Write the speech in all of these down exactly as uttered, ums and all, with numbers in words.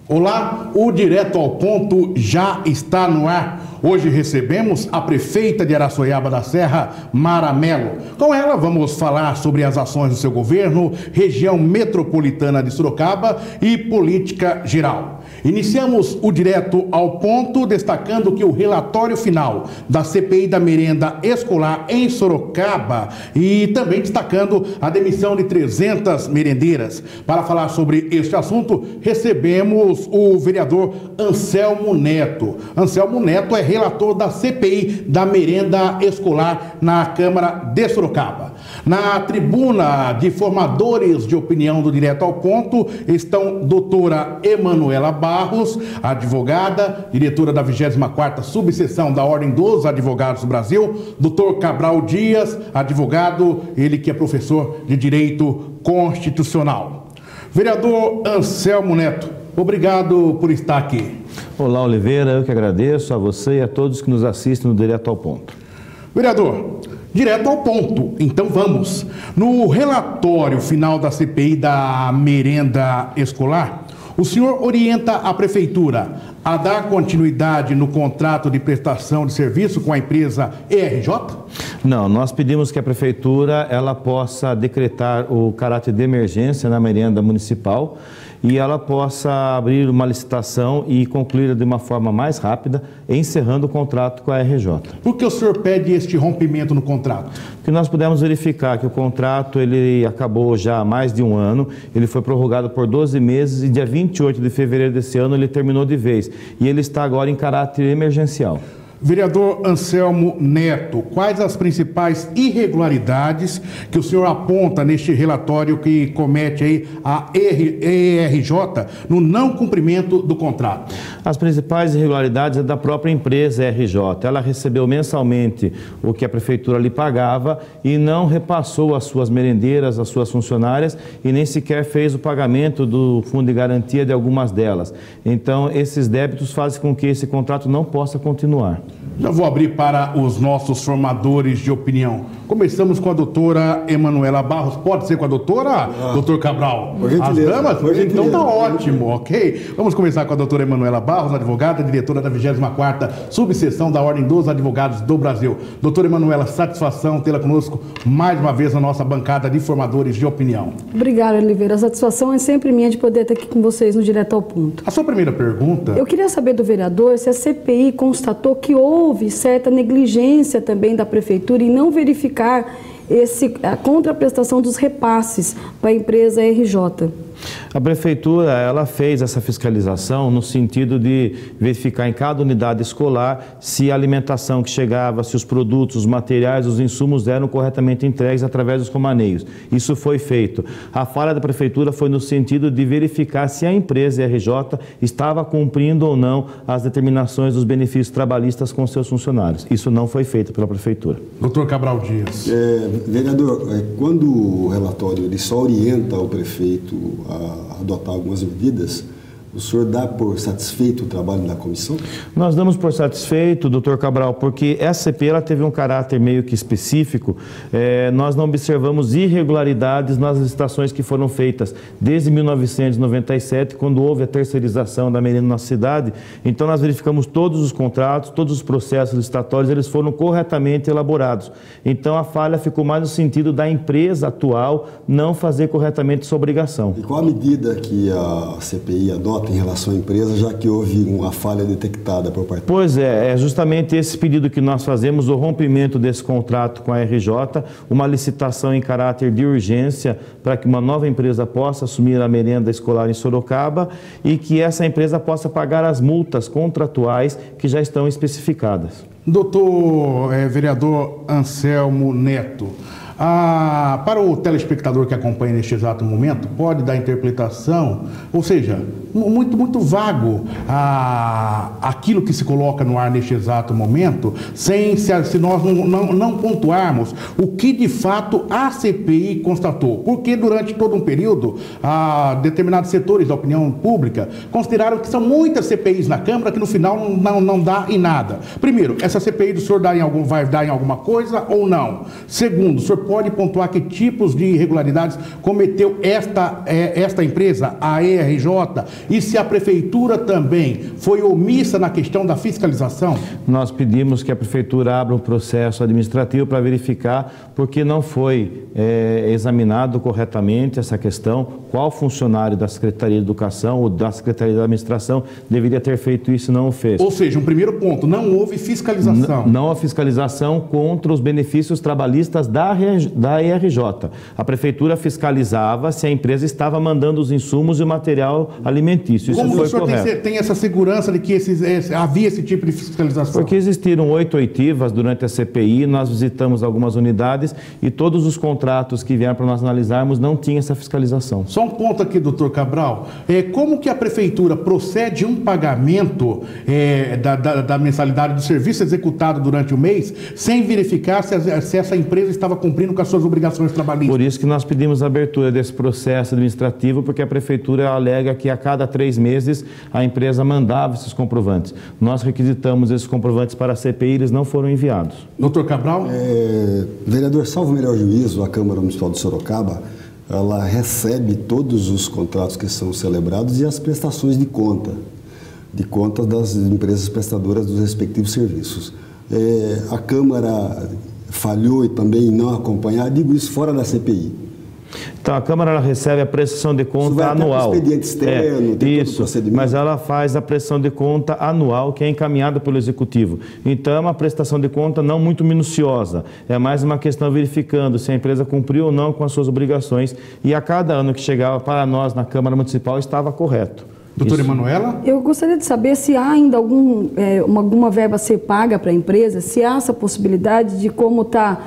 Olá, o Direto ao Ponto já está no ar. Hoje recebemos a prefeita de Araçoiaba da Serra, Mara Mello. Com ela vamos falar sobre as ações do seu governo, região metropolitana de Sorocaba e política geral. Iniciamos o Direto ao Ponto destacando que o relatório final da C P I da merenda escolar em Sorocaba e também destacando a demissão de trezentas merendeiras. Para falar sobre este assunto, recebemos o vereador Anselmo Neto. Anselmo Neto é relator da C P I da merenda escolar na Câmara de Sorocaba. Na tribuna de formadores de opinião do Direto ao Ponto estão doutora Emanuela Barros, advogada, diretora da vigésima quarta Subseção da Ordem dos Advogados do Brasil, doutor Cabral Dias, advogado, ele que é professor de Direito Constitucional. Vereador Anselmo Neto, obrigado por estar aqui. Olá, Oliveira, eu que agradeço a você e a todos que nos assistem no Direto ao Ponto. Vereador, direto ao ponto, então vamos. No relatório final da C P I da merenda escolar, o senhor orienta a prefeitura a dar continuidade no contrato de prestação de serviço com a empresa E R J? Não, nós pedimos que a prefeitura ela possa decretar o caráter de emergência na merenda municipal e ela possa abrir uma licitação e concluir de uma forma mais rápida, encerrando o contrato com a E R J. Por que o senhor pede este rompimento no contrato? Porque nós pudemos verificar que o contrato ele acabou já há mais de um ano, ele foi prorrogado por doze meses e dia vinte e oito de fevereiro desse ano ele terminou de vez. E ele está agora em caráter emergencial. Vereador Anselmo Neto, quais as principais irregularidades que o senhor aponta neste relatório que comete aí a E R J no não cumprimento do contrato? As principais irregularidades é da própria empresa E R J. Ela recebeu mensalmente o que a prefeitura lhe pagava e não repassou às suas merendeiras, às suas funcionárias e nem sequer fez o pagamento do fundo de garantia de algumas delas. Então, esses débitos fazem com que esse contrato não possa continuar. Já vou abrir para os nossos formadores de opinião. Começamos com a doutora Emanuela Barros. Pode ser com a doutora, ah, doutor Cabral? As damas? Então tá ótimo, ok? Vamos começar com a doutora Emanuela Barros, advogada, diretora da vigésima quarta Subseção da Ordem dos Advogados do Brasil. Doutora Emanuela, satisfação tê-la conosco mais uma vez na nossa bancada de formadores de opinião. Obrigada, Oliveira. A satisfação é sempre minha de poder estar aqui com vocês no Direto ao Ponto. A sua primeira pergunta... Eu queria saber do vereador se a C P I constatou que houve certa negligência também da prefeitura em não verificar esse, a contraprestação dos repasses para a empresa E R J. A prefeitura ela fez essa fiscalização no sentido de verificar em cada unidade escolar se a alimentação que chegava, se os produtos, os materiais, os insumos eram corretamente entregues através dos romaneios. Isso foi feito. A falha da prefeitura foi no sentido de verificar se a empresa E R J estava cumprindo ou não as determinações dos benefícios trabalhistas com seus funcionários. Isso não foi feito pela prefeitura. Doutor Cabral Dias. É, vereador, é, quando o relatório ele só orienta o prefeito a adotar algumas medidas, o senhor dá por satisfeito o trabalho da comissão? Nós damos por satisfeito, doutor Cabral, porque essa C P I ela teve um caráter meio que específico. É, nós não observamos irregularidades nas licitações que foram feitas desde mil novecentos e noventa e sete, quando houve a terceirização da merenda na cidade. Então nós verificamos todos os contratos, todos os processos licitatórios, eles foram corretamente elaborados. Então a falha ficou mais no sentido da empresa atual não fazer corretamente sua obrigação. E qual a medida que a C P I adota em relação à empresa, já que houve uma falha detectada por parte... Pois é, é justamente esse pedido que nós fazemos, o rompimento desse contrato com a E R J, uma licitação em caráter de urgência para que uma nova empresa possa assumir a merenda escolar em Sorocaba e que essa empresa possa pagar as multas contratuais que já estão especificadas. Doutor é, vereador Anselmo Neto, Ah, para o telespectador que acompanha neste exato momento, pode dar interpretação, ou seja, muito, muito vago ah, aquilo que se coloca no ar neste exato momento, sem se, se nós não, não, não pontuarmos o que de fato a C P I constatou. Porque durante todo um período, ah, determinados setores da opinião pública consideraram que são muitas C P Is na Câmara que no final não, não, não dá em nada. Primeiro, essa C P I do senhor dá em algum, vai dar em alguma coisa ou não? Segundo, o senhor pode pontuar que tipos de irregularidades cometeu esta, esta empresa, a E R J, e se a prefeitura também foi omissa na questão da fiscalização? Nós pedimos que a prefeitura abra um processo administrativo para verificar porque não foi é, examinado corretamente essa questão, qual funcionário da Secretaria de Educação ou da Secretaria da Administração deveria ter feito isso e não o fez. Ou seja, um primeiro ponto, não houve fiscalização. N não a fiscalização contra os benefícios trabalhistas da, da E R J. A prefeitura fiscalizava se a empresa estava mandando os insumos e o material alimentício. Isso Como foi o senhor correto. Tem, tem essa segurança de que esses, esse, havia esse tipo de fiscalização? Porque existiram oito oitivas durante a C P I, nós visitamos algumas unidades e todos os contratos que vieram para nós analisarmos não tinham essa fiscalização. Só um ponto aqui, doutor Cabral. É, como que a prefeitura procede um pagamento é, da, da, da mensalidade do serviço executado durante o mês sem verificar se, se essa empresa estava cumprindo com as suas obrigações trabalhistas? Por isso que nós pedimos a abertura desse processo administrativo, porque a prefeitura alega que a cada três meses a empresa mandava esses comprovantes. Nós requisitamos esses comprovantes para a C P I, eles não foram enviados. Doutor Cabral? É, vereador, salvo o melhor juízo, a Câmara Municipal de Sorocaba, ela recebe todos os contratos que são celebrados e as prestações de conta, de contas das empresas prestadoras dos respectivos serviços. É, a Câmara falhou e também em não acompanhar, digo isso fora da C P I. Então, a Câmara ela recebe a prestação de conta isso vai anual. Até expediente externo, é, tem isso, todo o procedimento. mas ela faz a prestação de conta anual, que é encaminhada pelo Executivo. Então, é uma prestação de conta não muito minuciosa. É mais uma questão verificando se a empresa cumpriu ou não com as suas obrigações. E a cada ano que chegava para nós na Câmara Municipal estava correto. Doutora Emanuela? Eu gostaria de saber se há ainda algum, é, uma, alguma verba a ser paga para a empresa, se há essa possibilidade de como está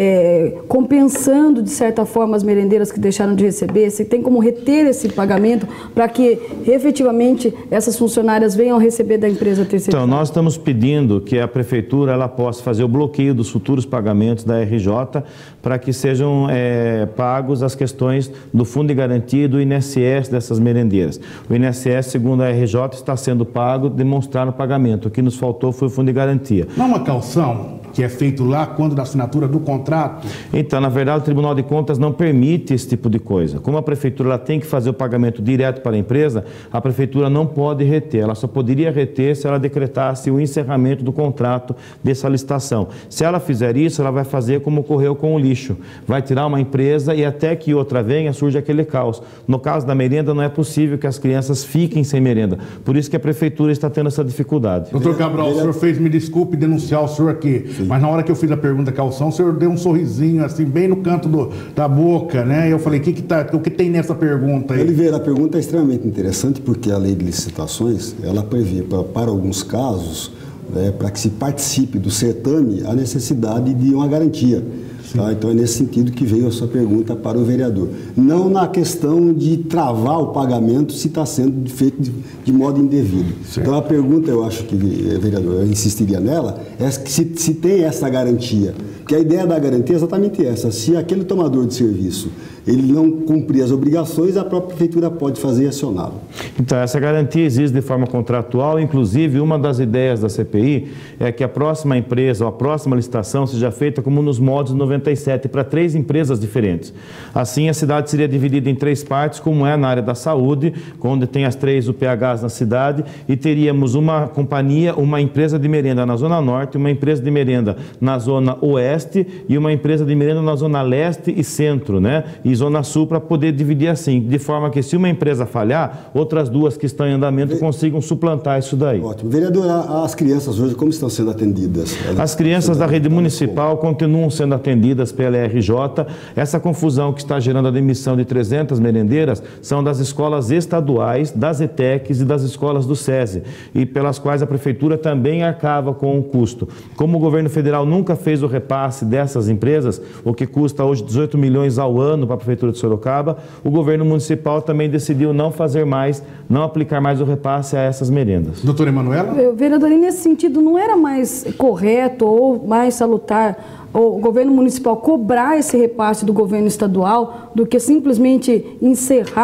é, compensando, de certa forma, as merendeiras que deixaram de receber, se tem como reter esse pagamento para que, efetivamente, essas funcionárias venham a receber da empresa terceirizada. Então, nós estamos pedindo que a Prefeitura ela possa fazer o bloqueio dos futuros pagamentos da R J para que sejam é, pagos as questões do Fundo de Garantia e do I N S S dessas merendeiras. O I N S S, segundo a R J, está sendo pago, demonstrar o pagamento. O que nos faltou foi o Fundo de Garantia. Não uma calção que é feito lá quando da assinatura do contrato? Então, na verdade, o Tribunal de Contas não permite esse tipo de coisa. Como a Prefeitura ela tem que fazer o pagamento direto para a empresa, a Prefeitura não pode reter. Ela só poderia reter se ela decretasse o encerramento do contrato dessa licitação. Se ela fizer isso, ela vai fazer como ocorreu com o lixo. Vai tirar uma empresa e até que outra venha, surge aquele caos. No caso da merenda, não é possível que as crianças fiquem sem merenda. Por isso que a Prefeitura está tendo essa dificuldade. Doutor Cabral, o senhor fez, me desculpe denunciar o senhor aqui, sim, mas na hora que eu fiz a pergunta calção, o senhor deu um sorrisinho assim, bem no canto do, da boca, né? Eu falei, o que, que, tá, o que tem nessa pergunta aí? Oliveira, a pergunta é extremamente interessante porque a lei de licitações, ela prevê para, para alguns casos, né, para que se participe do certame, a necessidade de uma garantia. Tá? Então é nesse sentido que veio a sua pergunta para o vereador. Não na questão de travar o pagamento se está sendo feito de, de modo indevido. Certo. Então a pergunta, eu acho que, vereador, eu insistiria nela, é se, se tem essa garantia. Porque a ideia da garantia é exatamente essa. Se aquele tomador de serviço ele não cumprir as obrigações, a própria prefeitura pode fazer acioná-lo. Então, essa garantia existe de forma contratual, inclusive uma das ideias da C P I é que a próxima empresa, ou a próxima licitação seja feita como nos moldes noventa e sete, para três empresas diferentes. Assim, a cidade seria dividida em três partes, como é na área da saúde, onde tem as três U P Hs na cidade, e teríamos uma companhia, uma empresa de merenda na Zona Norte, uma empresa de merenda na Zona Oeste e uma empresa de merenda na Zona Leste e Centro, né? E Zona Sul, para poder dividir assim, de forma que se uma empresa falhar, outras duas que estão em andamento Ve... consigam suplantar isso daí. Ótimo. Vereador, as crianças hoje como estão sendo atendidas? Elas as crianças da rede municipal continuam sendo atendidas pela R J. Essa confusão que está gerando a demissão de trezentas merendeiras são das escolas estaduais, das E T E Cs e das escolas do SESI, e pelas quais a prefeitura também arcava com o custo. Como o governo federal nunca fez o repasse dessas empresas, o que custa hoje dezoito milhões ao ano para a Prefeitura de Sorocaba, o governo municipal também decidiu não fazer mais, não aplicar mais o repasse a essas merendas. Doutora Emanuela? Vereador, nesse sentido, não era mais correto ou mais salutar o governo municipal cobrar esse repasse do governo estadual do que simplesmente encerrar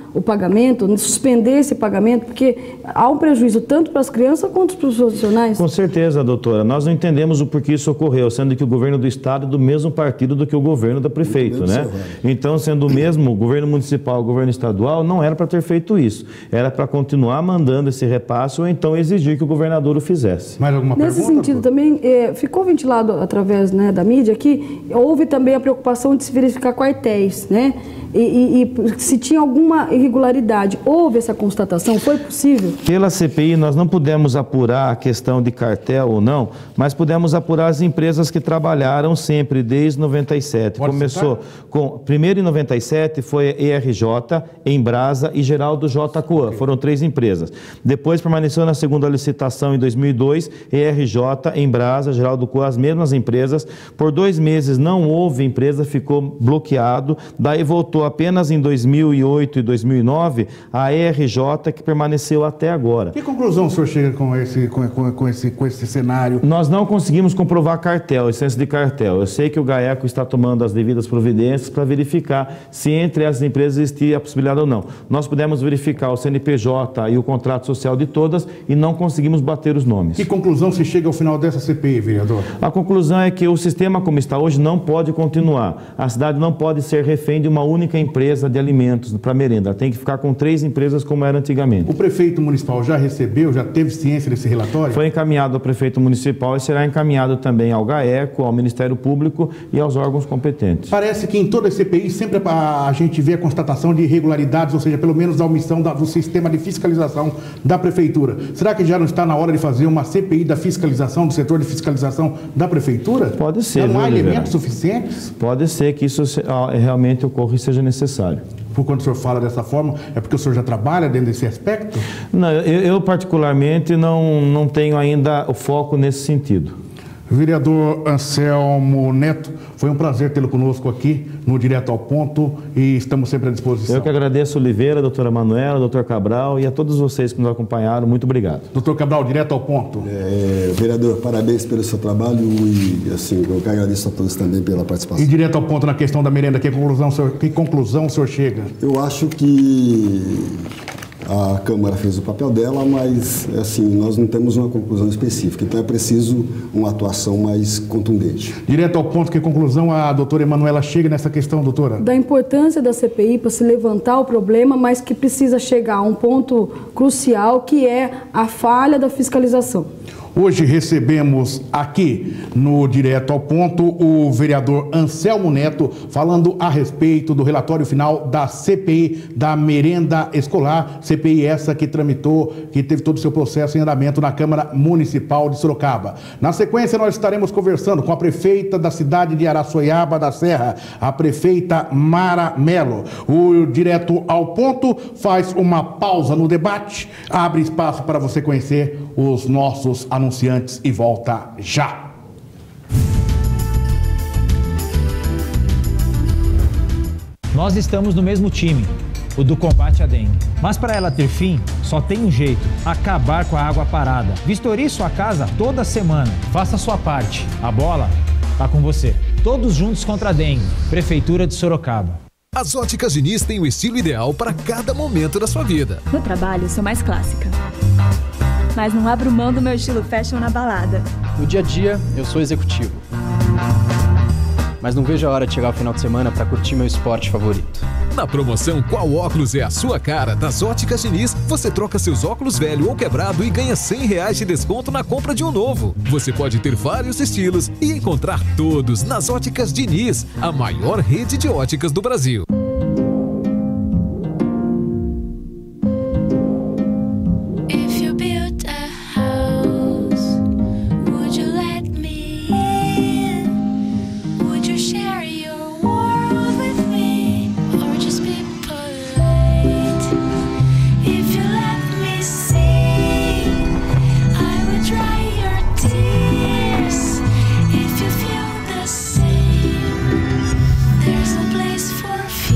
o pagamento, suspender esse pagamento, porque há um prejuízo tanto para as crianças quanto para os profissionais? Com certeza, doutora. Nós não entendemos o porquê isso ocorreu, sendo que o governo do estado é do mesmo partido do que o governo da prefeito, né? Então, sendo o mesmo governo municipal, o governo estadual, não era para ter feito isso. Era para continuar mandando esse repasse ou então exigir que o governador o fizesse. Mais alguma Nesse pergunta? sentido também, é, ficou ventilado através, né, da mídia que houve também a preocupação de se verificar quartéis, né? E, e, e se tinha alguma irregularidade, houve essa constatação? Foi possível? Pela C P I, nós não pudemos apurar a questão de cartel ou não, mas pudemos apurar as empresas que trabalharam sempre, desde noventa e sete. Pode Começou citar? com, primeiro em noventa e sete foi E R J, Embrasa e Geraldo J. Coan. Okay. Foram três empresas. Depois permaneceu na segunda licitação em dois mil e dois, E R J, Embrasa, Geraldo Coan, as mesmas empresas. Por dois meses não houve empresa, ficou bloqueado. Daí voltou apenas em dois mil e oito e dois mil e nove a E R J, que permaneceu até agora. Que conclusão o senhor chega com esse, com, com, com esse, com esse cenário? Nós não conseguimos comprovar cartel, essência de cartel. Eu sei que o GAECO está tomando as devidas providências para verificar se entre as empresas existia a possibilidade ou não. Nós pudemos verificar o C N P J e o contrato social de todas e não conseguimos bater os nomes. Que conclusão se chega ao final dessa C P I, vereador? A conclusão é que o sistema como está hoje não pode continuar. A cidade não pode ser refém de uma única empresa de alimentos para merenda. Tem que ficar com três empresas como era antigamente. O prefeito municipal já recebeu, já teve ciência desse relatório? Foi encaminhado ao prefeito municipal e será encaminhado também ao GAECO, ao Ministério Público e aos órgãos competentes. Parece que em toda a C P I sempre a gente vê a constatação de irregularidades, ou seja, pelo menos a omissão da, do sistema de fiscalização da prefeitura. Será que já não está na hora de fazer uma C P I da fiscalização, do setor de fiscalização da prefeitura? Pode ser. Não há Oliveira. elementos suficientes? Pode ser que isso realmente ocorra e seja necessário. Por quando o senhor fala dessa forma, é porque o senhor já trabalha dentro desse aspecto? Não, eu, eu particularmente não, não tenho ainda o foco nesse sentido. Vereador Anselmo Neto, foi um prazer tê-lo conosco aqui no Direto ao Ponto e estamos sempre à disposição. Eu que agradeço, Oliveira, doutora Manuela, doutor Cabral e a todos vocês que nos acompanharam. Muito obrigado. Doutor Cabral, Direto ao Ponto. É, vereador, parabéns pelo seu trabalho e assim, eu que agradeço a todos também pela participação. E Direto ao Ponto na questão da merenda, que conclusão, que conclusão o senhor chega? Eu acho que a Câmara fez o papel dela, mas assim, nós não temos uma conclusão específica, então é preciso uma atuação mais contundente. Direto ao ponto, que conclusão a doutora Emanuela chega nessa questão, doutora? Da importância da C P I para se levantar o problema, mas que precisa chegar a um ponto crucial, que é a falha da fiscalização. Hoje recebemos aqui no Direto ao Ponto o vereador Anselmo Neto falando a respeito do relatório final da C P I da merenda escolar, C P I essa que tramitou, que teve todo o seu processo em andamento na Câmara Municipal de Sorocaba. Na sequência nós estaremos conversando com a prefeita da cidade de Araçoiaba da Serra, a prefeita Mara Melo. O Direto ao Ponto faz uma pausa no debate, abre espaço para você conhecer os nossos anunciantes e volta já. Nós estamos no mesmo time, o do combate à dengue. Mas para ela ter fim, só tem um jeito: acabar com a água parada. Vistorie sua casa toda semana. Faça a sua parte. A bola tá com você. Todos juntos contra a dengue. Prefeitura de Sorocaba. As Óticas Diniz têm o estilo ideal para cada momento da sua vida. No trabalho, sou mais clássica. Mas não abro mão do meu estilo fashion na balada. No dia a dia, eu sou executivo. Mas não vejo a hora de chegar ao final de semana para curtir meu esporte favorito. Na promoção Qual Óculos é a Sua Cara das Óticas Diniz, você troca seus óculos velho ou quebrado e ganha cem reais de desconto na compra de um novo. Você pode ter vários estilos e encontrar todos nas Óticas Diniz, a maior rede de óticas do Brasil. There's a place for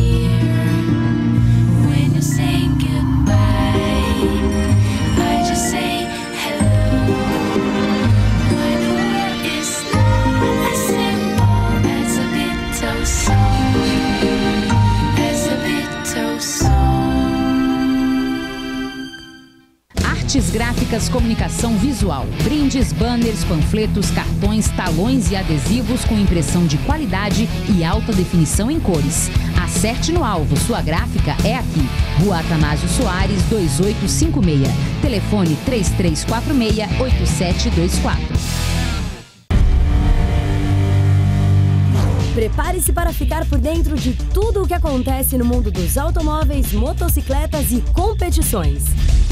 Gráficas Comunicação Visual. Brindes, banners, panfletos, cartões, talões e adesivos com impressão de qualidade e alta definição em cores. Acerte no alvo, sua gráfica é aqui. Rua Atanásio Soares, dois oito cinco seis. Telefone três três quatro seis, oito sete dois quatro. Prepare-se para ficar por dentro de tudo o que acontece no mundo dos automóveis, motocicletas e competições.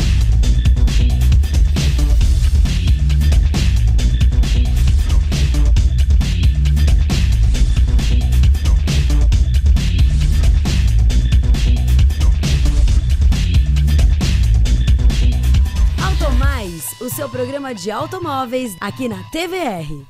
Automais, o seu programa de automóveis aqui na T V R.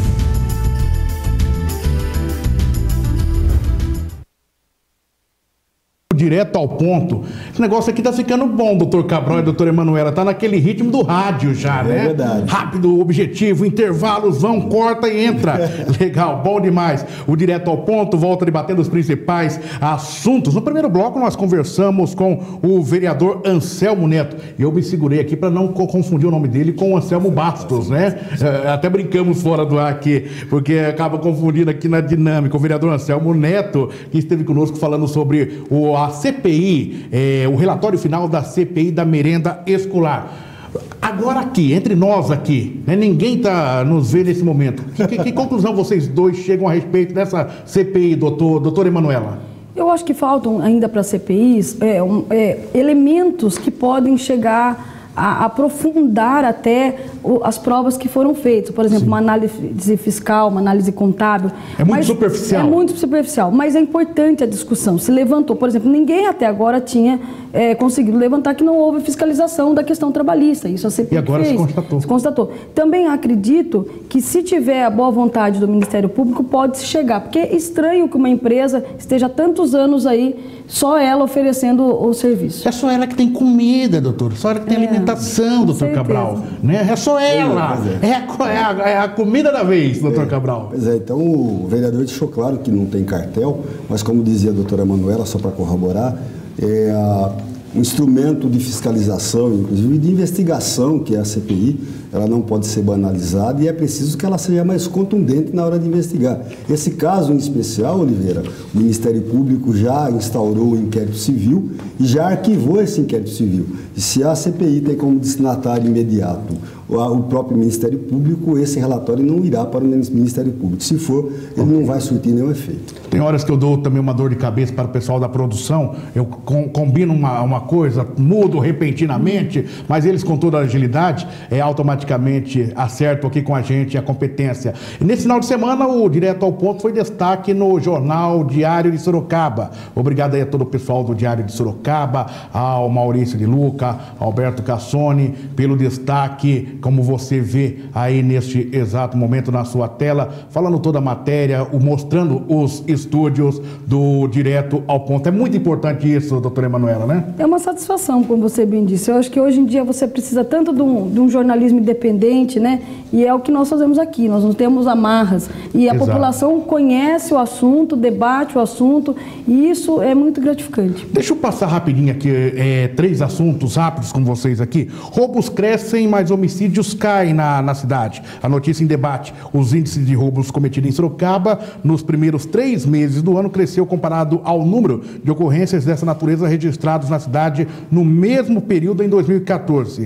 Direto ao ponto. Esse negócio aqui tá ficando bom, doutor Cabral e doutora Emanuela. Tá naquele ritmo do rádio já, é né? É verdade. Rápido, objetivo, intervalos, vão, corta e entra. Legal, bom demais. O Direto ao Ponto volta debatendo os principais assuntos. No primeiro bloco, nós conversamos com o vereador Anselmo Neto. E eu me segurei aqui para não confundir o nome dele com o Anselmo Bastos, né? Até brincamos fora do ar aqui, porque acaba confundindo aqui na dinâmica. O vereador Anselmo Neto, que esteve conosco falando sobre o a C P I, é, o relatório final da C P I da merenda escolar. Agora aqui, entre nós aqui, né, ninguém está nos vendo nesse momento. Que, que, que conclusão vocês dois chegam a respeito dessa C P I, doutor, doutora Emanuela? Eu acho que faltam ainda para a C P Is é, um, é, elementos que podem chegar a aprofundar até o, as provas que foram feitas. Por exemplo, Sim. uma análise fiscal, uma análise contábil. É muito superficial. É muito superficial, mas é importante a discussão. Se levantou, por exemplo, ninguém até agora tinha é, conseguido levantar que não houve fiscalização da questão trabalhista. Isso a C P I E agora fez, se constatou. se constatou. Também acredito que, se tiver a boa vontade do Ministério Público, pode se chegar. Porque é estranho que uma empresa esteja há tantos anos aí, só ela oferecendo o serviço. É só ela que tem comida, doutor. Só ela que tem é, alimentação, doutor certeza. Cabral. Né? É só ela. É, é, a, é, a, é a comida da vez, doutor é, Cabral. Pois é, então o vereador deixou claro que não tem cartel, mas como dizia a doutora Manuela, só para corroborar, é a, um instrumento de fiscalização, inclusive de investigação, que é a C P I, ela não pode ser banalizada e é preciso que ela seja mais contundente na hora de investigar. Esse caso em especial, Oliveira, o Ministério Público já instaurou o inquérito civil e já arquivou esse inquérito civil. E se a C P I tem como destinatário imediato o próprio Ministério Público, esse relatório não irá para o Ministério Público. Se for, ele okay. não vai surtir nenhum efeito. Tem horas que eu dou também uma dor de cabeça para o pessoal da produção, eu com, combino uma, uma coisa, mudo repentinamente, mas eles com toda a agilidade, é, automaticamente acertam aqui com a gente a competência. E nesse final de semana, o Direto ao Ponto foi destaque no jornal Diário de Sorocaba. Obrigado aí a todo o pessoal do Diário de Sorocaba, ao Maurício de Luca, Alberto Cassoni, pelo destaque, como você vê aí neste exato momento na sua tela, falando toda a matéria, o, mostrando os estúdios do Direto ao Ponto. É muito importante isso, doutora Emanuela, né? É uma satisfação, como você bem disse. Eu acho que hoje em dia você precisa tanto de um, de um jornalismo independente, né? E é o que nós fazemos aqui, nós não temos amarras. E a Exato. população conhece o assunto, debate o assunto, e isso é muito gratificante. Deixa eu passar rapidinho aqui, é, três assuntos rápidos com vocês aqui. Roubos crescem, mas homicídios caem na, na cidade. A notícia em debate: os índices de roubos cometidos em Sorocaba nos primeiros três meses do ano cresceu comparado ao número de ocorrências dessa natureza registrados na cidade no mesmo período em dois mil e quatorze.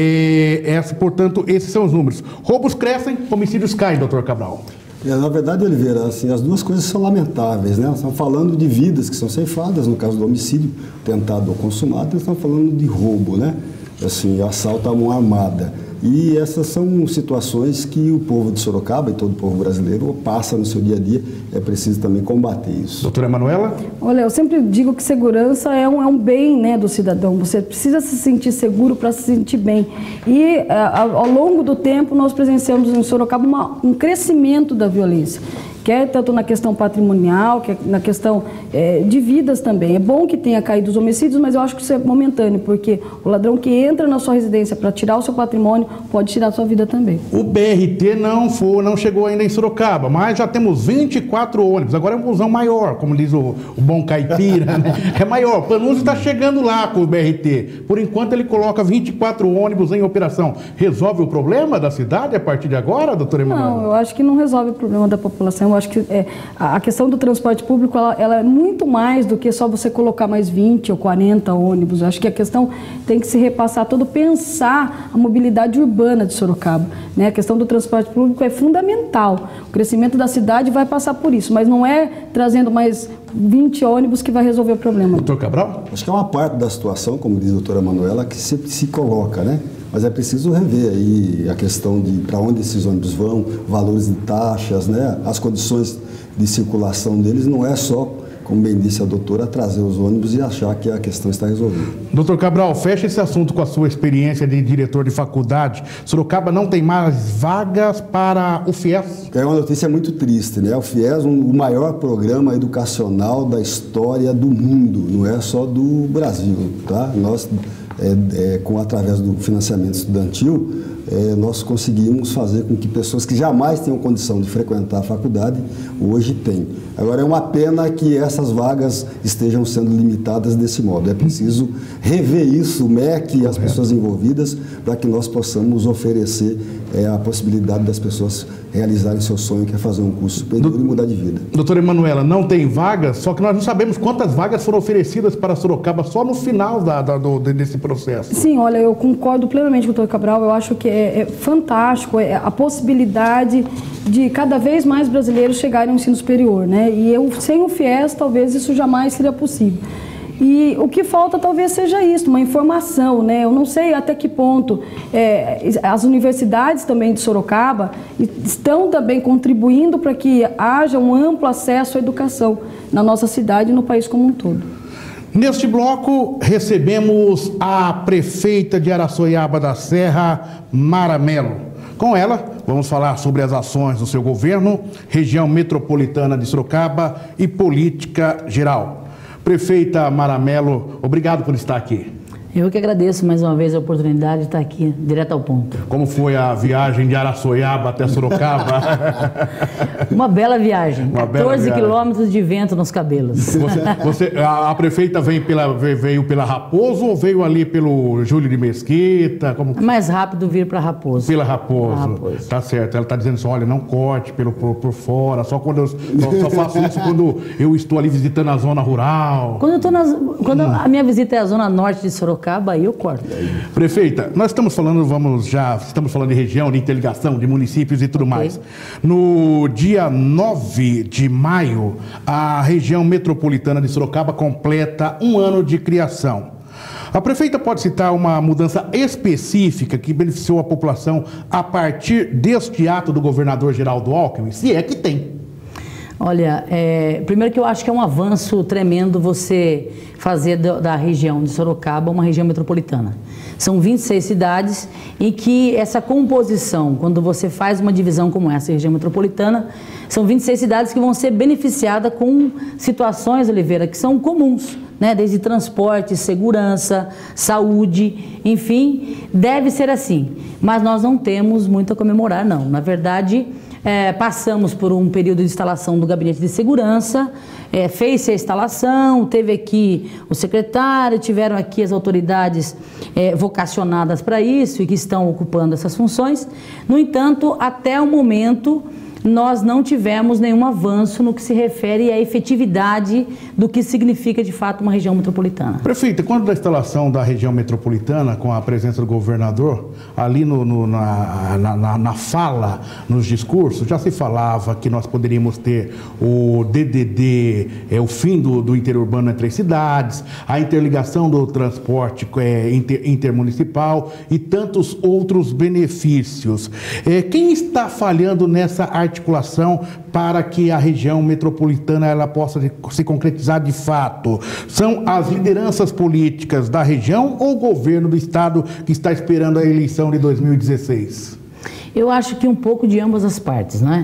É, essa, portanto, esses são os números. Roubos crescem, homicídios caem, doutor Cabral. É, na verdade, Oliveira, assim, as duas coisas são lamentáveis, né? Nós estamos falando de vidas que são ceifadas, no caso do homicídio tentado ou consumado, nós estamos falando de roubo, né? Assim, assalto à mão armada. E essas são situações que o povo de Sorocaba e todo o povo brasileiro passa no seu dia a dia. É preciso também combater isso. Doutora Emanuela? Olha, eu sempre digo que segurança é um, é um bem, né, do cidadão. Você precisa se sentir seguro para se sentir bem. E a, ao longo do tempo nós presenciamos em Sorocaba uma, um crescimento da violência. quer tanto na questão patrimonial, quer na questão é, de vidas também. É bom que tenha caído os homicídios, mas eu acho que isso é momentâneo, porque o ladrão que entra na sua residência para tirar o seu patrimônio pode tirar a sua vida também. O B R T não, foi, não chegou ainda em Sorocaba, mas já temos vinte e quatro ônibus. Agora é um busão maior, como diz o, o bom caipira, né? É maior. O Panunzio está chegando lá com o B R T. Por enquanto ele coloca vinte e quatro ônibus em operação. Resolve o problema da cidade a partir de agora, doutora Emanuela? Não, eu acho que não resolve o problema da população. Eu acho que é, a questão do transporte público ela, ela é muito mais do que só você colocar mais vinte ou quarenta ônibus. Eu acho que a questão tem que se repassar todo, pensar a mobilidade urbana de Sorocaba, né? A questão do transporte público é fundamental. O crescimento da cidade vai passar por isso, mas não é trazendo mais vinte ônibus que vai resolver o problema. Doutor Cabral? Acho que é uma parte da situação, como diz a doutora Manuela, que sempre se coloca, né? Mas é preciso rever aí a questão de para onde esses ônibus vão, valores de taxas, né? As condições de circulação deles, não é só, como bem disse a doutora, trazer os ônibus e achar que a questão está resolvida. Doutor Cabral, fecha esse assunto com a sua experiência de diretor de faculdade. Sorocaba não tem mais vagas para o FIES? É uma notícia muito triste, né? O FIES, um, o maior programa educacional da história do mundo, não é só do Brasil, tá? Nós, é, é, com, através do financiamento estudantil, é, nós conseguimos fazer com que pessoas que jamais tinham condição de frequentar a faculdade, hoje têm. Agora, é uma pena que essas vagas estejam sendo limitadas desse modo. É preciso rever isso, o M E C e as pessoas envolvidas, para que nós possamos oferecer é, a possibilidade das pessoas realizarem seu sonho, que é fazer um curso superior Do, e mudar de vida. Doutora Emanuela, não tem vagas, só que nós não sabemos quantas vagas foram oferecidas para Sorocaba só no final da, da, do, desse processo. Sim, olha, eu concordo plenamente com o doutor Cabral. Eu acho que é, é fantástico é a possibilidade de cada vez mais brasileiros chegarem ao ensino superior, né? E eu, sem o FIES, talvez isso jamais seria possível. E o que falta talvez seja isso, uma informação, né? Eu não sei até que ponto é, as universidades também de Sorocaba estão também contribuindo para que haja um amplo acesso à educação na nossa cidade e no país como um todo. Neste bloco, recebemos a prefeita de Araçoiaba da Serra, Mara Mello. Com ela, vamos falar sobre as ações do seu governo, região metropolitana de Sorocaba e política geral. Prefeita Mara Mello, obrigado por estar aqui. Eu que agradeço mais uma vez a oportunidade de estar aqui, direto ao ponto. Como foi a viagem de Araçoiaba até Sorocaba? Uma bela viagem, Uma quatorze bela quilômetros de vento nos cabelos. Você, você, a, a prefeita veio pela, veio pela Raposo ou veio ali pelo Júlio de Mesquita? Como... É mais rápido vir para Raposo. Pela Raposo. Raposo. Tá certo. Ela está dizendo assim, olha, não corte pelo, por, por fora, só quando eu só, só faço isso quando eu estou ali visitando a zona rural. Quando, eu tô nas, quando hum. a minha visita é a zona norte de Sorocaba, aí eu corto. Prefeita, nós estamos falando, vamos já, estamos falando de região, de interligação, de municípios e tudo okay. mais. No dia nove de maio, a região metropolitana de Sorocaba completa um ano de criação. A prefeita pode citar uma mudança específica que beneficiou a população a partir deste ato do governador Geraldo Alckmin, se é que tem. Olha, é, primeiro que eu acho que é um avanço tremendo você fazer do, da região de Sorocaba uma região metropolitana. São vinte e seis cidades em que essa composição, quando você faz uma divisão como essa, região metropolitana, são vinte e seis cidades que vão ser beneficiadas com situações, Oliveira, que são comuns, né? Desde transporte, segurança, saúde, enfim, deve ser assim. Mas nós não temos muito a comemorar, não. Na verdade, É, passamos por um período de instalação do gabinete de segurança, é, fez-se a instalação, teve aqui o secretário, tiveram aqui as autoridades é, vocacionadas para isso e que estão ocupando essas funções. No entanto, até o momento, nós não tivemos nenhum avanço no que se refere à efetividade do que significa, de fato, uma região metropolitana. Prefeita, quando da instalação da região metropolitana, com a presença do governador, ali no, no, na, na, na fala, nos discursos, já se falava que nós poderíamos ter o D D D, é, o fim do, do interurbano entre as cidades, a interligação do transporte é, inter, intermunicipal e tantos outros benefícios. É, quem está falhando nessa articulação articulação para que a região metropolitana ela possa se concretizar de fato? São as lideranças políticas da região ou o governo do estado que está esperando a eleição de dois mil e dezesseis? Eu acho que um pouco de ambas as partes, né?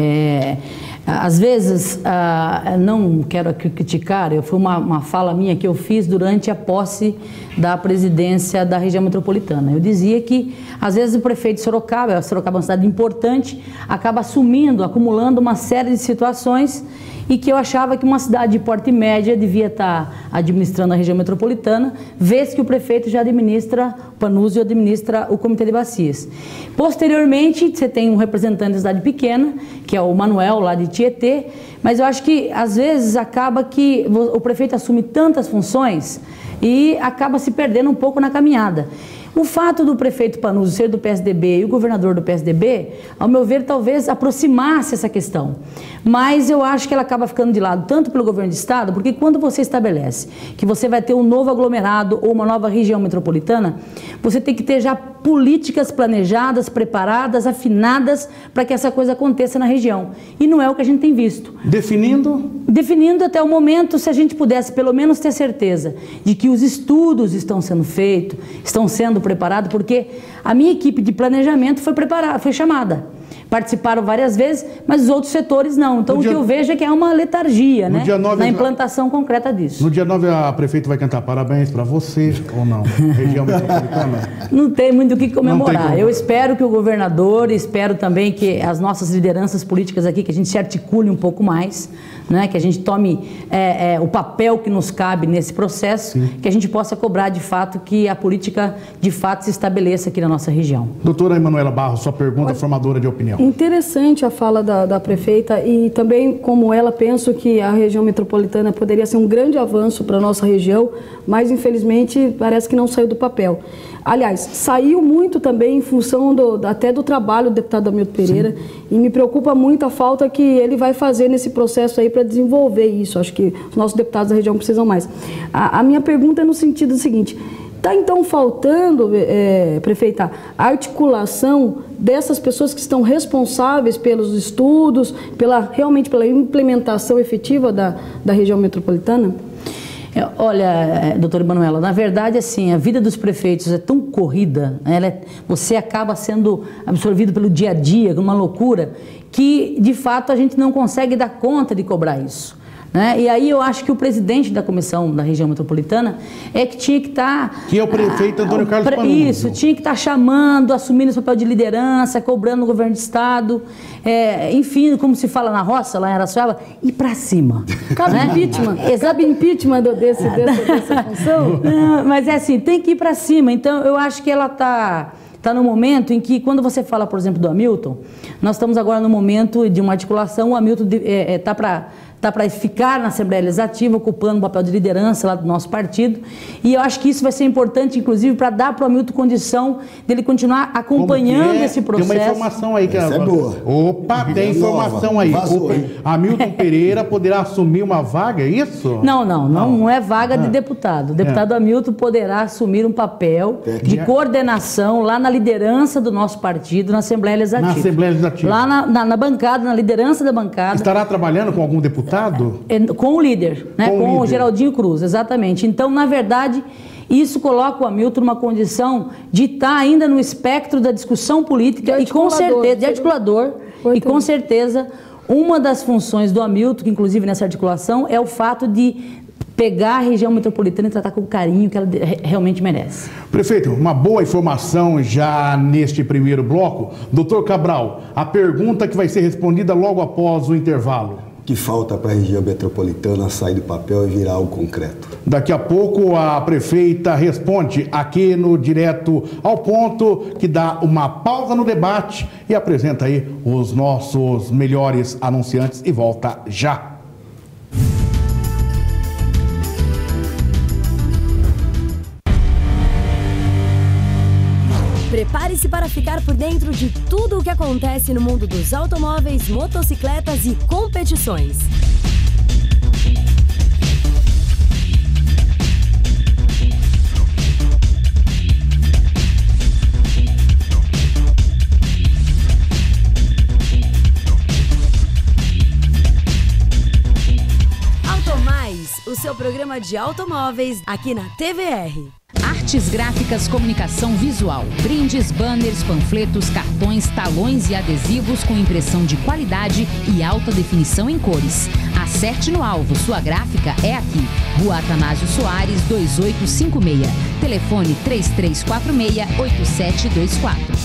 É, às vezes, ah, não quero criticar, eu, foi uma, uma fala minha que eu fiz durante a posse da presidência da região metropolitana. Eu dizia que, às vezes, o prefeito de Sorocaba, Sorocaba é uma cidade importante, acaba assumindo, acumulando uma série de situações e que eu achava que uma cidade de porte média devia estar administrando a região metropolitana, vez que o prefeito já administra, o Panuzzi administra o Comitê de Bacias. Posteriormente, você tem um representante da cidade pequena, que é o Manuel, lá de Tietê, mas eu acho que, às vezes, acaba que o prefeito assume tantas funções e acaba se perdendo um pouco na caminhada. O fato do prefeito Panuzzi ser do P S D B e o governador do P S D B, ao meu ver, talvez aproximasse essa questão. Mas eu acho que ela acaba ficando de lado, tanto pelo governo de estado, porque quando você estabelece que você vai ter um novo aglomerado ou uma nova região metropolitana, você tem que ter já políticas planejadas, preparadas, afinadas para que essa coisa aconteça na região. E não é o que a gente tem visto. Definindo? Definindo até o momento, se a gente pudesse pelo menos ter certeza de que os estudos estão sendo feitos, estão sendo preparados, porque a minha equipe de planejamento foi preparada, foi chamada. Participaram várias vezes, mas os outros setores não. Então, o que eu vejo é que há uma letargia, né, na implantação concreta disso. No dia nove, a prefeita vai cantar parabéns para você, ou não? Região metropolitana? Não tem muito o que comemorar. Eu espero que o governador, espero também que as nossas lideranças políticas aqui, que a gente se articule um pouco mais, né, que a gente tome é, é, o papel que nos cabe nesse processo, sim, que a gente possa cobrar de fato que a política de fato se estabeleça aqui na nossa região. Doutora Emanuela Barros, sua pergunta formadora de opinião. Interessante a fala da, da prefeita e também, como ela, penso que a região metropolitana poderia ser um grande avanço para a nossa região, mas infelizmente parece que não saiu do papel. Aliás, saiu muito também em função do, até do trabalho do deputado Hamilton Pereira, sim, e me preocupa muito a falta que ele vai fazer nesse processo aí para desenvolver isso. Acho que os nossos deputados da região precisam mais. A, a minha pergunta é no sentido seguinte: está então faltando, é, prefeita, a articulação dessas pessoas que estão responsáveis pelos estudos, pela, realmente pela implementação efetiva da, da região metropolitana? É, olha, doutora Emanuela, na verdade, assim, a vida dos prefeitos é tão corrida, ela é, você acaba sendo absorvido pelo dia a dia, uma loucura, que, de fato, a gente não consegue dar conta de cobrar isso. Né? E aí eu acho que o presidente da comissão da região metropolitana é que tinha que estar... Tá, que é o prefeito Antônio Carlos Panuzzi. Isso, tinha que estar tá chamando, assumindo esse papel de liderança, cobrando o governo de estado, é, enfim, como se fala na roça, lá em Araçuaba, ir para cima. Cabe né? impeachment, cabe impeachment desse, dessa, dessa função? Não, mas é assim, tem que ir para cima. Então eu acho que ela está... Está no momento em que, quando você fala, por exemplo, do Hamilton, nós estamos agora no momento de uma articulação, o Hamilton está é, é, para... Está para ficar na Assembleia Legislativa, ocupando o papel de liderança lá do nosso partido. E eu acho que isso vai ser importante, inclusive, para dar para o Hamilton condição dele continuar acompanhando é? esse processo. Tem uma informação aí que Essa é boa. Opa, tem informação aí. Vazou, Hamilton Pereira poderá assumir uma vaga, é isso? Não, não, não, não é vaga ah. de deputado. O deputado é. Hamilton poderá assumir um papel é. de coordenação lá na liderança do nosso partido, na Assembleia Legislativa. Na Assembleia Legislativa. Lá na, na, na bancada, na liderança da bancada. Estará trabalhando com algum deputado? É, com o líder, né? com, com o, líder. o Geraldinho Cruz, exatamente. Então, na verdade, isso coloca o Hamilton numa condição de estar ainda no espectro da discussão política e com certeza, de articulador, e com certeza, uma das funções do Hamilton, que inclusive nessa articulação, é o fato de pegar a região metropolitana e tratar com o carinho que ela realmente merece. Prefeito, uma boa informação já neste primeiro bloco. Doutor Cabral, a pergunta que vai ser respondida logo após o intervalo. Que falta para a região metropolitana sair do papel e virar algo concreto? Daqui a pouco a prefeita responde aqui no Direto ao Ponto, que dá uma pausa no debate e apresenta aí os nossos melhores anunciantes e volta já. Prepare-se para ficar por dentro de tudo o que acontece no mundo dos automóveis, motocicletas e competições. Automais, o seu programa de automóveis aqui na T V R. Artes Gráficas Comunicação Visual. Brindes, banners, panfletos, cartões, talões e adesivos com impressão de qualidade e alta definição em cores. Acerte no alvo, sua gráfica é aqui. Rua Atanásio Soares, dois oito cinco seis. Telefone três três quatro seis, oito sete dois quatro.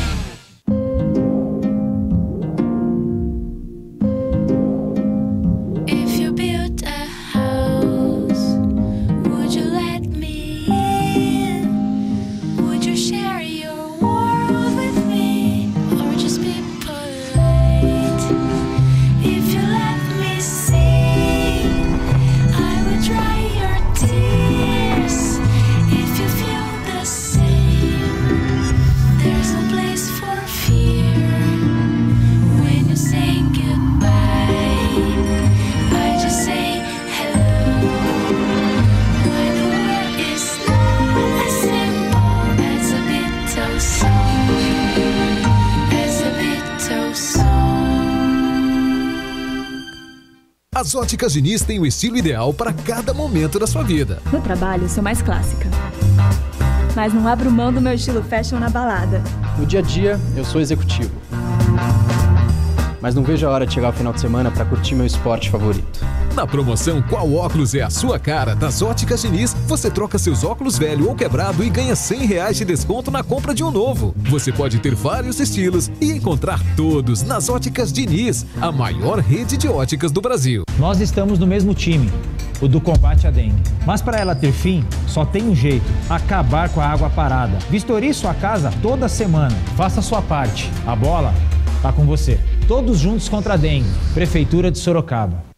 As Óticas Diniz têm o estilo ideal para cada momento da sua vida. No trabalho, sou mais clássica. Mas não abro mão do meu estilo fashion na balada. No dia a dia, eu sou executivo. Mas não vejo a hora de chegar o final de semana para curtir meu esporte favorito. Na promoção Qual Óculos é a Sua Cara das Óticas Diniz, você troca seus óculos velho ou quebrado e ganha cem reais de desconto na compra de um novo. Você pode ter vários estilos e encontrar todos nas Óticas Diniz, a maior rede de óticas do Brasil. Nós estamos no mesmo time, o do combate à dengue. Mas para ela ter fim, só tem um jeito: acabar com a água parada. Vistorie sua casa toda semana. Faça a sua parte. A bola tá com você. Todos juntos contra a dengue. Prefeitura de Sorocaba.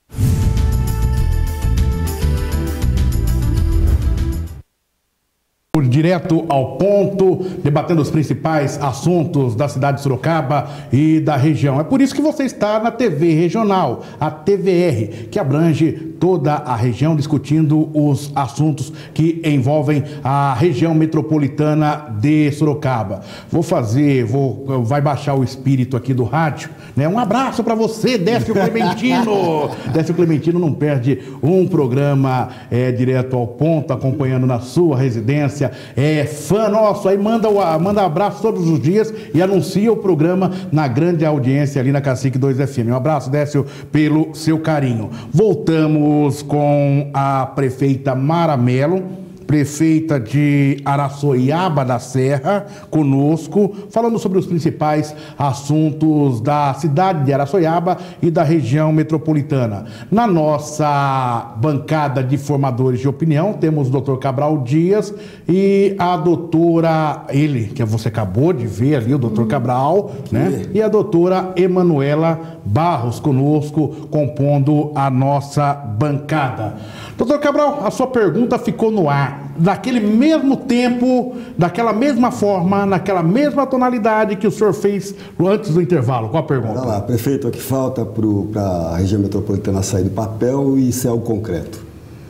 Direto ao ponto, debatendo os principais assuntos da cidade de Sorocaba e da região. É por isso que você está na T V Regional, a T V R, que abrange toda a região, discutindo os assuntos que envolvem a região metropolitana de Sorocaba. Vou fazer, vou, vai baixar o espírito aqui do rádio, né? Um abraço para você, Décio Clementino. Décio Clementino não perde um programa é, direto ao ponto, acompanhando na sua residência. É fã nosso, aí manda, manda abraço todos os dias e anuncia o programa na grande audiência ali na Cacique dois F M. Um abraço, Décio, pelo seu carinho. Voltamos com a prefeita Mara Mello, prefeita de Araçoiaba da Serra, conosco, falando sobre os principais assuntos da cidade de Araçoiaba e da região metropolitana. Na nossa bancada de formadores de opinião, temos o doutor Cabral Dias e a doutora, ele, que você acabou de ver ali, o doutor Cabral, né? E a doutora Emanuela Barros, conosco, compondo a nossa bancada. Doutor Cabral, a sua pergunta ficou no ar. Daquele mesmo tempo, daquela mesma forma, naquela mesma tonalidade que o senhor fez antes do intervalo. Qual a pergunta? Olha lá, prefeito, o que falta para a região metropolitana sair do papel e ser algo concreto?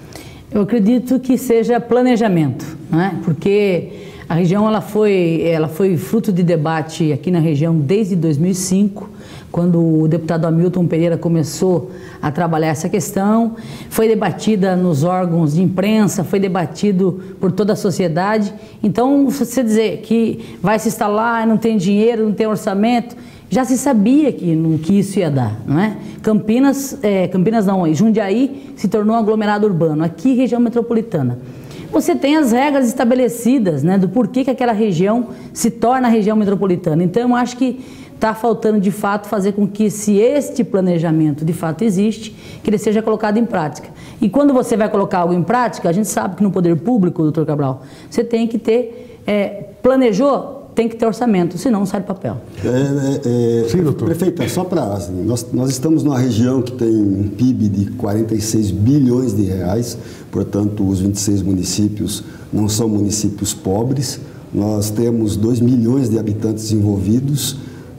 Eu acredito que seja planejamento, né? Porque a região ela foi, ela foi fruto de debate aqui na região desde dois mil e cinco, quando o deputado Hamilton Pereira começou a trabalhar essa questão, foi debatida nos órgãos de imprensa, foi debatido por toda a sociedade. Então, você dizer que vai se instalar, não tem dinheiro, não tem orçamento, já se sabia que, que isso ia dar, não é? Campinas, é, Campinas não, Jundiaí se tornou um aglomerado urbano, aqui região metropolitana. Você tem as regras estabelecidas, né, do porquê que aquela região se torna região metropolitana. Então, eu acho que está faltando, de fato, fazer com que, se este planejamento de fato existe, que ele seja colocado em prática. E quando você vai colocar algo em prática, a gente sabe que no poder público, doutor Cabral, você tem que ter, é, planejou, tem que ter orçamento, senão sai do papel. É, é, é, Sim, doutor. Prefeita, só para... Assim, nós, nós estamos numa região que tem um P I B de quarenta e seis bilhões de reais, portanto, os vinte e seis municípios não são municípios pobres, nós temos dois milhões de habitantes envolvidos,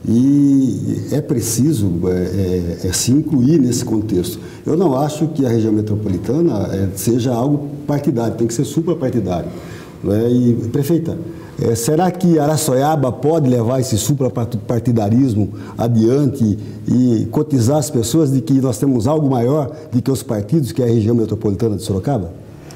e é preciso é, é, é, se incluir nesse contexto. Eu não acho que a região metropolitana é, seja algo partidário, tem que ser suprapartidário. Né? E, prefeita, é, será que Araçoiaba pode levar esse suprapartidarismo adiante e cotizar as pessoas de que nós temos algo maior do que os partidos, que é a região metropolitana de Sorocaba?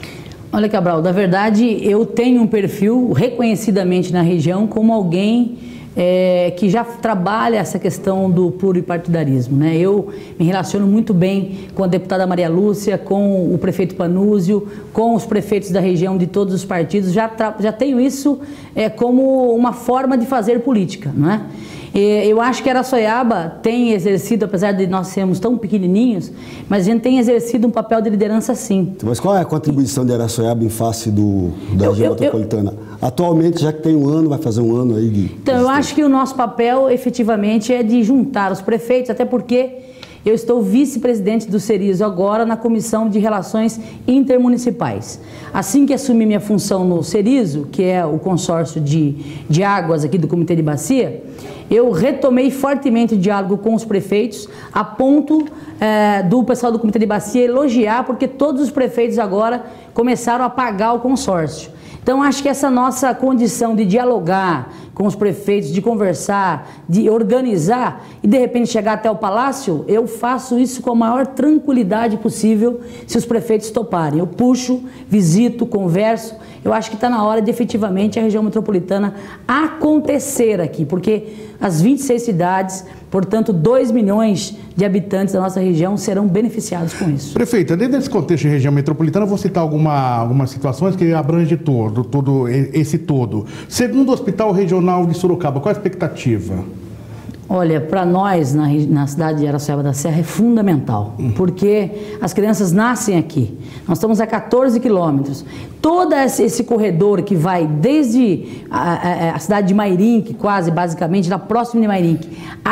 Olha, Cabral, na verdade eu tenho um perfil reconhecidamente na região como alguém é, que já trabalha essa questão do pluripartidarismo, né? Eu me relaciono muito bem com a deputada Maria Lúcia, com o prefeito Panúzio, com os prefeitos da região de todos os partidos, já, já tenho isso é, como uma forma de fazer política, não é? Eu acho que Araçoiaba tem exercido, apesar de nós sermos tão pequenininhos, mas a gente tem exercido um papel de liderança sim. Mas qual é a contribuição de Araçoiaba em face do, da eu, região eu, metropolitana? Eu, Atualmente, já que tem um ano, vai fazer um ano aí de... Então, eu acho que o nosso papel, efetivamente, é de juntar os prefeitos, até porque eu estou vice-presidente do Cerizo agora na Comissão de Relações Intermunicipais. Assim que assumi minha função no Cerizo, que é o consórcio de, de águas aqui do Comitê de Bacia, eu retomei fortemente o diálogo com os prefeitos, a ponto é, do pessoal do Comitê de Bacia elogiar, porque todos os prefeitos agora começaram a pagar o consórcio. Então, acho que essa nossa condição de dialogar com os prefeitos, de conversar, de organizar e, de repente, chegar até o Palácio, eu faço isso com a maior tranquilidade possível se os prefeitos toparem. Eu puxo, visito, converso. Eu acho que está na hora de, efetivamente, a região metropolitana acontecer aqui, porque as vinte e seis cidades, portanto, dois milhões de habitantes da nossa região serão beneficiados com isso. Prefeita, dentro desse contexto de região metropolitana, vou citar alguma, algumas situações que abrange todo, todo, esse todo. Segundo o Hospital Regional de Sorocaba, qual a expectativa? Olha, para nós, na, na cidade de Araçoiaba da Serra, é fundamental, uhum. porque as crianças nascem aqui. Nós estamos a quatorze quilômetros. Todo esse corredor que vai desde a, a, a cidade de Mairinque, quase, basicamente, da próxima de Mairinque,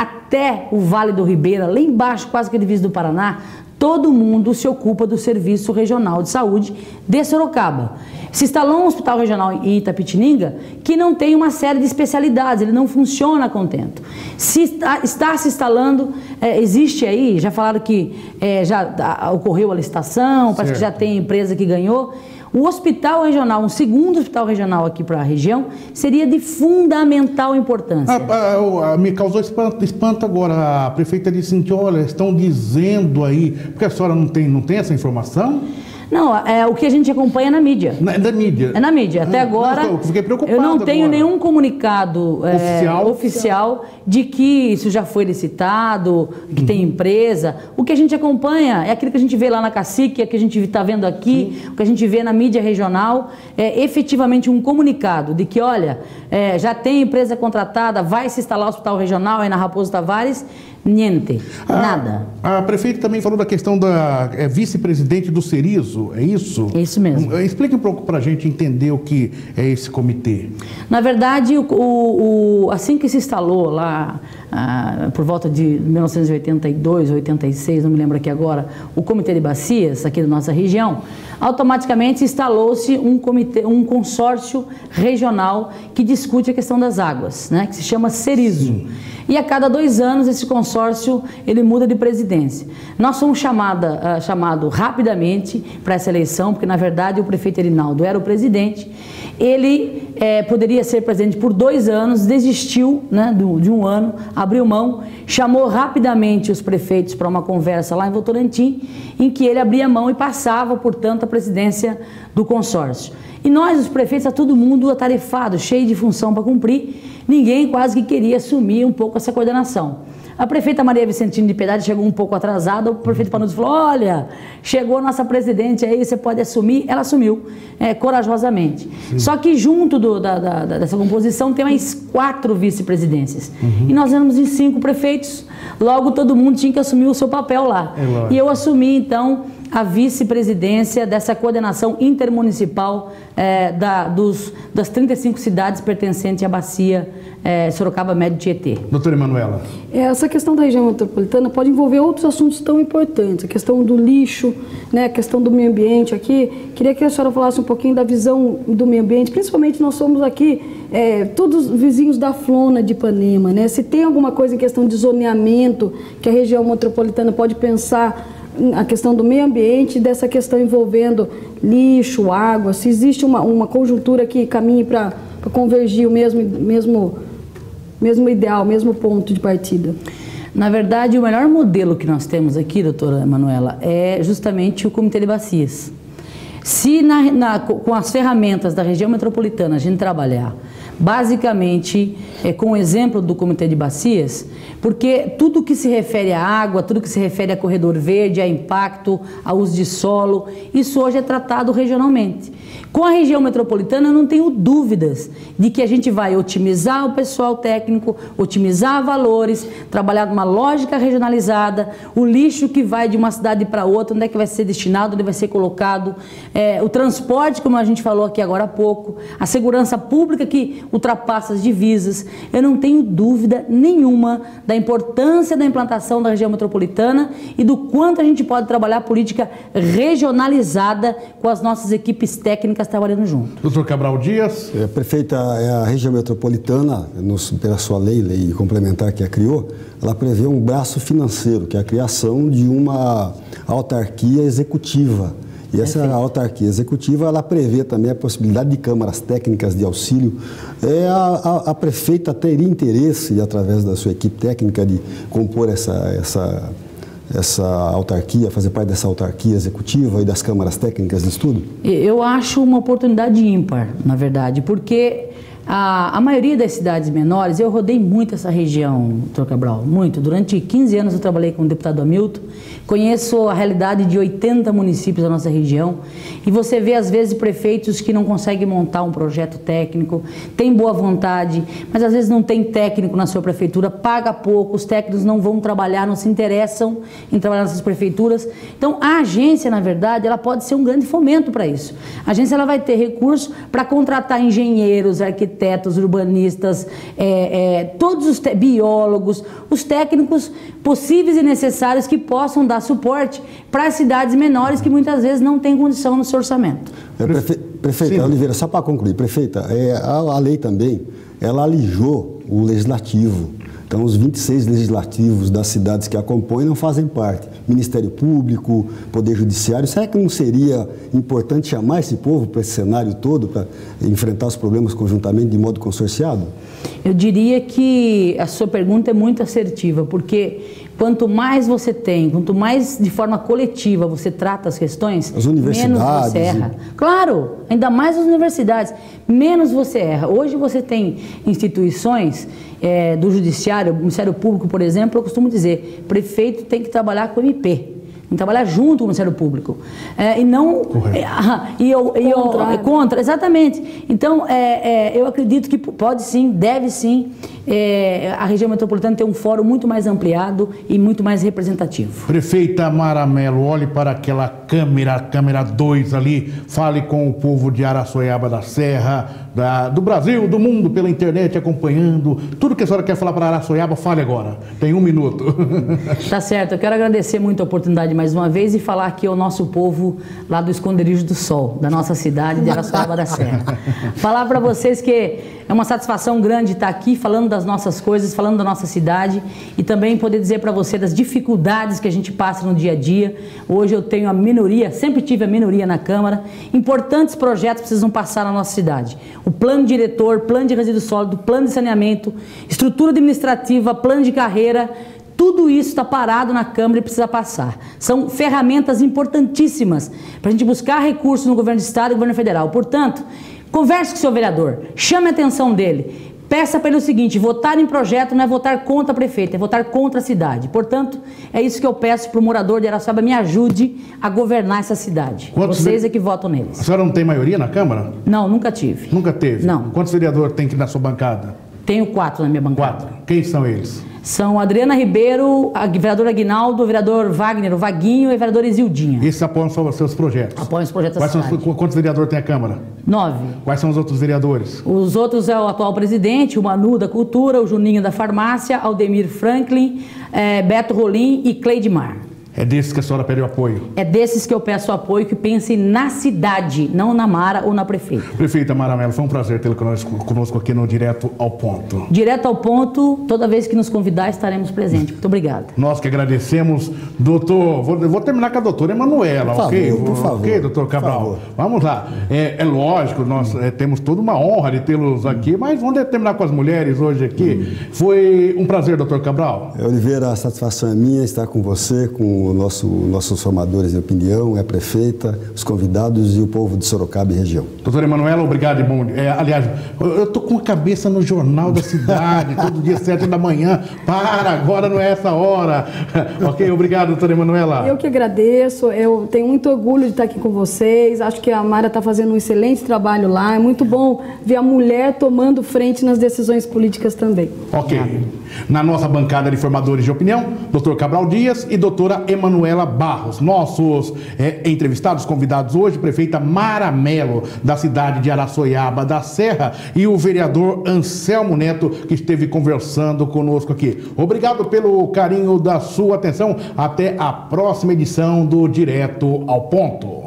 até o Vale do Ribeira, lá embaixo, quase que a divisa do Paraná, todo mundo se ocupa do Serviço Regional de Saúde de Sorocaba. Se instalou um hospital regional em Itapetininga que não tem uma série de especialidades, ele não funciona a contento. Se está, está se instalando, é, existe aí, já falaram que é, já a, ocorreu a licitação, parece certo. que já tem empresa que ganhou. O hospital regional, um segundo hospital regional aqui para a região, seria de fundamental importância. Ah, ah, me causou espanto, espanto agora. A prefeita disse assim, olha, estão dizendo aí, porque a senhora não tem, não tem essa informação? Não, é o que a gente acompanha na mídia. Na, é da mídia? É na mídia. Até ah, agora, não, fiquei preocupado eu não tenho agora. nenhum comunicado é, oficial? oficial de que isso já foi licitado, que uhum. tem empresa. O que a gente acompanha é aquilo que a gente vê lá na Cacique, é que a gente está vendo aqui, Sim. o que a gente vê na mídia regional, é efetivamente um comunicado de que, olha, é, já tem empresa contratada, vai se instalar o hospital regional aí na Raposo Tavares. Niente, a, nada. A prefeita também falou da questão da é, vice-presidente do Cerizo, é isso? Isso mesmo. Explique um pouco para a gente entender o que é esse comitê. Na verdade, o, o, o, assim que se instalou lá, ah, por volta de mil novecentos e oitenta e dois, oitenta e seis, não me lembro aqui agora, o Comitê de Bacias, aqui da nossa região, automaticamente instalou-se um comitê, um consórcio regional que discute a questão das águas, né, que se chama Cerizo. Sim. E a cada dois anos esse consórcio ele muda de presidência. Nós fomos chamada, uh, chamado rapidamente para essa eleição, porque na verdade o prefeito Erinaldo era o presidente. Ele eh, poderia ser presidente por dois anos, desistiu né, do, de um ano, abriu mão, chamou rapidamente os prefeitos para uma conversa lá em Votorantim, em que ele abria mão e passava, portanto, a presidência do consórcio. E nós, os prefeitos, está todo mundo atarefado, cheio de função para cumprir, ninguém quase que queria assumir um pouco essa coordenação. A prefeita Maria Vicentina de Piedade chegou um pouco atrasada, o prefeito Panúzio falou, olha, chegou a nossa presidente aí, você pode assumir? Ela assumiu, é, corajosamente. Sim. Só que junto do, da, da, dessa composição tem mais quatro vice-presidências. Uhum. E nós éramos em cinco prefeitos, logo todo mundo tinha que assumir o seu papel lá. É, e eu assumi, então, a vice-presidência dessa coordenação intermunicipal é, da, dos, das trinta e cinco cidades pertencentes à bacia é, Sorocaba Médio Tietê. Doutora Emanuela. Essa questão da região metropolitana pode envolver outros assuntos tão importantes, a questão do lixo, né, a questão do meio ambiente aqui. Queria que a senhora falasse um pouquinho da visão do meio ambiente, principalmente nós somos aqui é, todos vizinhos da Flona de Ipanema, né? Se tem alguma coisa em questão de zoneamento que a região metropolitana pode pensar a questão do meio ambiente, dessa questão envolvendo lixo, água, se existe uma, uma conjuntura que caminhe para convergir o mesmo, mesmo, mesmo ideal, o mesmo ponto de partida. Na verdade, o melhor modelo que nós temos aqui, doutora Emanuela, é justamente o Comitê de Bacias. Se na, na, com as ferramentas da região metropolitana a gente trabalhar basicamente é, com o exemplo do Comitê de Bacias, porque tudo que se refere à água, tudo que se refere a corredor verde, a impacto, a uso de solo, isso hoje é tratado regionalmente. Com a região metropolitana eu não tenho dúvidas de que a gente vai otimizar o pessoal técnico, otimizar valores, trabalhar numa lógica regionalizada, o lixo que vai de uma cidade para outra, onde é que vai ser destinado, onde vai ser colocado, é, o transporte, como a gente falou aqui agora há pouco, a segurança pública que ultrapassa as divisas. Eu não tenho dúvida nenhuma da importância da implantação da região metropolitana e do quanto a gente pode trabalhar política regionalizada com as nossas equipes técnicas trabalhando junto. Doutor Cabral Dias. É, prefeita, a região metropolitana, nos, pela sua lei, lei complementar que a criou, ela prevê um braço financeiro, que é a criação de uma autarquia executiva. E essa Perfeito. autarquia executiva, ela prevê também a possibilidade de câmaras técnicas de auxílio. É, a, a, a prefeita teria interesse, através da sua equipe técnica, de compor essa, essa, essa autarquia, fazer parte dessa autarquia executiva e das câmaras técnicas de estudo? Eu acho uma oportunidade ímpar, na verdade, porque a, a maioria das cidades menores, eu rodei muito essa região, doutor Cabral, muito. Durante quinze anos eu trabalhei com o deputado Hamilton, conheço a realidade de oitenta municípios da nossa região e você vê às vezes prefeitos que não conseguem montar um projeto técnico, tem boa vontade, mas às vezes não tem técnico na sua prefeitura, paga pouco, os técnicos não vão trabalhar, não se interessam em trabalhar nessas prefeituras. Então a agência, na verdade, ela pode ser um grande fomento para isso. A agência ela vai ter recursos para contratar engenheiros, arquitetos, urbanistas, é, é, todos os biólogos, os técnicos possíveis e necessários que possam dar suporte para as cidades menores que muitas vezes não têm condição no seu orçamento. É, prefe... Prefeita Sim. Oliveira, só para concluir, prefeita, é, a, a lei também, ela alijou o legislativo. Então, os vinte e seis legislativos das cidades que a compõem não fazem parte. Ministério Público, Poder Judiciário, será que não seria importante chamar esse povo para esse cenário todo, para enfrentar os problemas conjuntamente de modo consorciado? Eu diria que a sua pergunta é muito assertiva, porque quanto mais você tem, quanto mais de forma coletiva você trata as questões, as universidades, menos você erra. E... Claro, ainda mais as universidades, menos você erra. Hoje você tem instituições é, do Judiciário, o Ministério Público, por exemplo, eu costumo dizer, prefeito tem que trabalhar com M P. Tem que trabalhar junto com o Ministério Público. É, e não... É, e eu, e eu, é, contra, exatamente. Então, é, é, eu acredito que pode sim, deve sim, é, a região metropolitana ter um fórum muito mais ampliado e muito mais representativo. Prefeita Mara Mello, olhe para aquela câmera, câmera dois ali, fale com o povo de Araçoiaba da Serra, da, do Brasil, do mundo, pela internet, acompanhando. Tudo que a senhora quer falar para Araçoiaba, fale agora. Tem um minuto. Tá certo, eu quero agradecer muito a oportunidade mais uma vez e falar aqui ao nosso povo lá do Esconderijo do Sol, da nossa cidade de Araçoiaba da Serra. Falar para vocês que é uma satisfação grande estar aqui falando das nossas coisas, falando da nossa cidade e também poder dizer para você das dificuldades que a gente passa no dia a dia. Hoje eu tenho a minoria, sempre tive a minoria na Câmara. Importantes projetos precisam passar na nossa cidade. O plano diretor, plano de resíduo sólido, plano de saneamento, estrutura administrativa, plano de carreira. Tudo isso está parado na Câmara e precisa passar. São ferramentas importantíssimas para a gente buscar recursos no governo do Estado e no governo federal. Portanto, converse com o seu vereador, chame a atenção dele, peça para ele o seguinte, votar em projeto não é votar contra a prefeita, é votar contra a cidade. Portanto, é isso que eu peço para o morador de Araçoiaba, me ajude a governar essa cidade. Quantos Vocês ve... é que votam neles. A senhora não tem maioria na Câmara? Não, nunca tive. Nunca teve? Não. Quantos vereadores tem que ir na sua bancada? Tenho quatro na minha bancada. Quatro. Quem são eles? São Adriana Ribeiro, a vereador Aguinaldo, o vereador Wagner, o Vaguinho e a vereadora Isildinha. Esses apoiam os seus projetos? Apoiam os projetos da cidade. São, quantos vereadores tem a Câmara? Nove. Quais são os outros vereadores? Os outros é o atual presidente, o Manu da Cultura, o Juninho da Farmácia, Aldemir Franklin, é, Beto Rolim e Cleidmar. É desses que a senhora pede o apoio? É desses que eu peço apoio, que pensem na cidade, não na Mara ou na prefeita. Prefeita Mara Mello, foi um prazer tê-la conosco aqui no Direto ao Ponto. Direto ao Ponto, toda vez que nos convidar estaremos presentes. Muito obrigada. Nós que agradecemos, doutor, vou, vou terminar com a doutora Emanuela, por ok? Favor, por favor. Ok, doutor Cabral? Vamos lá. É, é lógico, nós é, temos toda uma honra de tê-los aqui, mas vamos terminar com as mulheres hoje aqui. Hum. Foi um prazer, doutor Cabral. Oliveira, a satisfação é minha estar com você, com o nosso, nossos formadores de opinião, a prefeita, os convidados e o povo de Sorocaba e região. Doutora Emanuela, obrigado e bom dia. É, aliás, eu tô com a cabeça no Jornal da Cidade, todo dia sete da manhã. Para, agora não é essa hora. Ok, obrigado, doutora Emanuela. Eu que agradeço, eu tenho muito orgulho de estar aqui com vocês. Acho que a Mara está fazendo um excelente trabalho lá. É muito bom ver a mulher tomando frente nas decisões políticas também. Ok. Na nossa bancada de formadores de opinião, doutor Cabral Dias e doutora Emanuela Barros. Nossos é, entrevistados, convidados hoje, prefeita Mara Mello, da cidade de Araçoiaba da Serra, e o vereador Anselmo Neto, que esteve conversando conosco aqui. Obrigado pelo carinho da sua atenção. Até a próxima edição do Direto ao Ponto.